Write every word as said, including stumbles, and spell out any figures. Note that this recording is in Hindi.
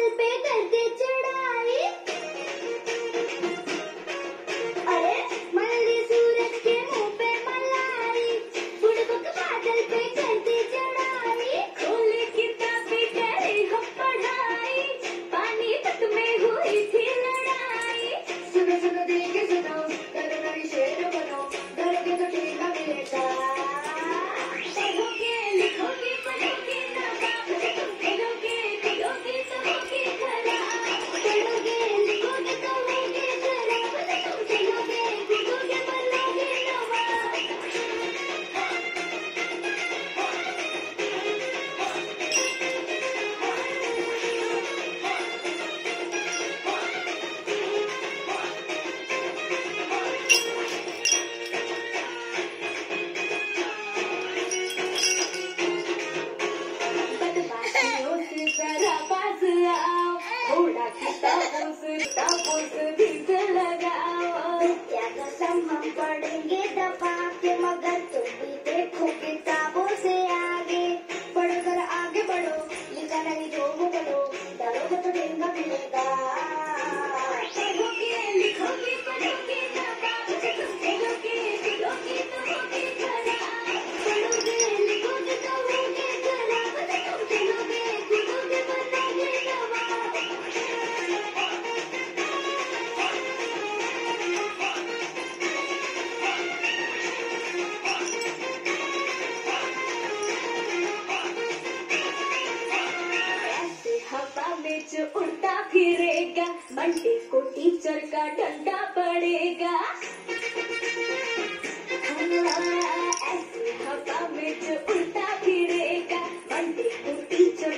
बादल पे करके चढ़ाई। अरे मल्ली सूरज के मुंह पे मलाई, बुड़बक बादल पे करके चढ़ाई। खोले किताबें करे हम पढ़ाई, पानीपत में हुई थी लड़ाई। सुनो सुनो दिल के सुनो, करो नई शेर बनो, करोगे तो ठीक ना मिलेगा। पढ़ोगे लिखोगे पढ़ोगे ना बाप, खेलोगे कूदोगे तो होगे खराब। पढ़ोगे लिखोगे तो होगे खराब, तुम खेलोगे कूदोगे बनोगे नवाब। बदमाशियों से जरा पास आओ, थोड़ा किताबों से किताबों से भीख लगाओ। क्या कसम हम पढ़ेंगे दबा के, मगर तुम भी देखो किताबों से आगे। बढ़ो जरा आगे बढ़ो, लिखा नहीं जो वो बोलो, डरोगे तो ठेंगा मिलेगा। पढ़ोगे लिखोगे पढ़ोगे ना बाप, तुम खेलोगे कूदोगे तो होगे खराब। पढ़ोगे लिखोगे तो होगे खराब, तुम खेलोगे कूदोगे बनोगे नवाब। ऐसे हवा में जो उड़ता फिरेगा, मंडे को टीचर का डंडा पड़ेगा। हाँ, ऐसे हवा में जो उड़ता फिरेगा, मंडे को टीचर